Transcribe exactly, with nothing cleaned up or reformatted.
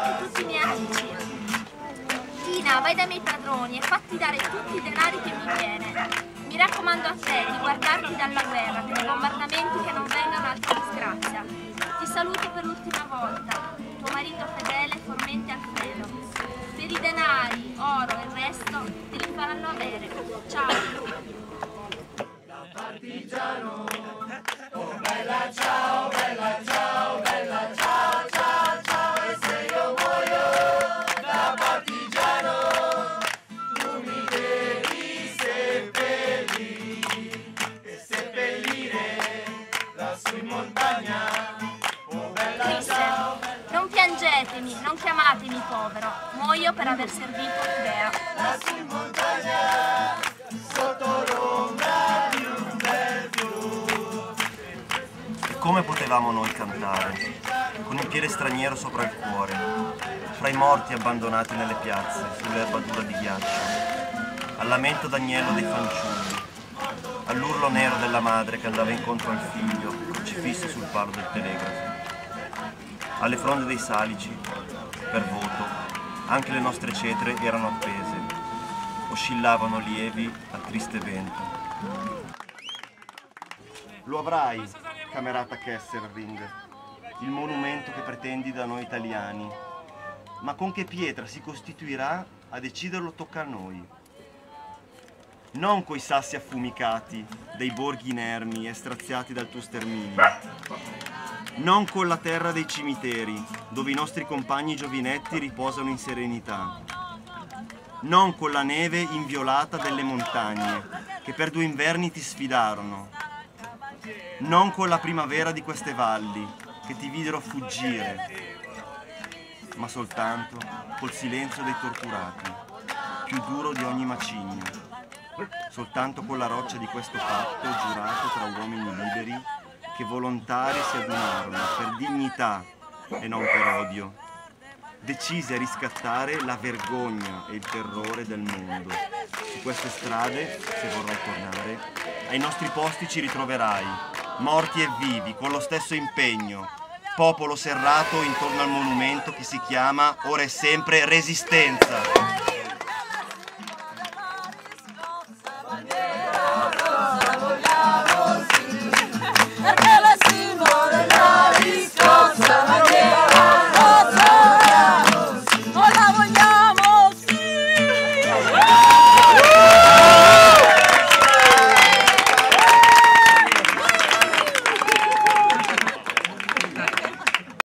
anche tutti i miei amici. Tina, vai dai miei padroni e fatti dare tutti i denari che mi viene. Mi raccomando a te di guardarti dalla guerra, dai bombardamenti, che non vengano altra disgrazia. Ti saluto per l'ultima volta, tuo marito fedele Formenti Alfredo. Per i denari, oro e il resto te li faranno avere. Ciao! Partigiano, oh bella ciao, bella ciao, bella ciao, ciao, ciao, e se io muoio da partigiano, tu mi devi seppellire, e seppellire lassù in montagna, oh bella ciao. Non piangetemi, non chiamatemi povero, muoio per aver servito l'idea. Lassù in montagna, sotto l'ombra di un bel fiume. Come potevamo noi cantare, con un piede straniero sopra il cuore, fra i morti abbandonati nelle piazze, sull'erba dura di ghiaccio, al lamento d'agnello dei fanciulli, all'urlo nero della madre che andava incontro al figlio, crocifisso sul palo del telegrafo. Alle fronde dei salici, per voto, anche le nostre cetre erano appese, oscillavano lievi al triste vento. Lo avrai, camerata Kesselring, il monumento che pretendi da noi italiani, ma con che pietra si costituirà a deciderlo tocca a noi. Non coi sassi affumicati dei borghi inermi e straziati dal tuo sterminio, non con la terra dei cimiteri, dove i nostri compagni giovinetti riposano in serenità, non con la neve inviolata delle montagne, che per due inverni ti sfidarono, non con la primavera di queste valli, che ti videro fuggire, ma soltanto col silenzio dei torturati, più duro di ogni macigno, soltanto con la roccia di questo patto giurato tra uomini liberi, che volontari si adunarono per dignità e non per odio, decise a riscattare la vergogna e il terrore del mondo. Su queste strade, se vorrai tornare, ai nostri posti ci ritroverai, morti e vivi, con lo stesso impegno, popolo serrato intorno al monumento che si chiama ora e sempre Resistenza.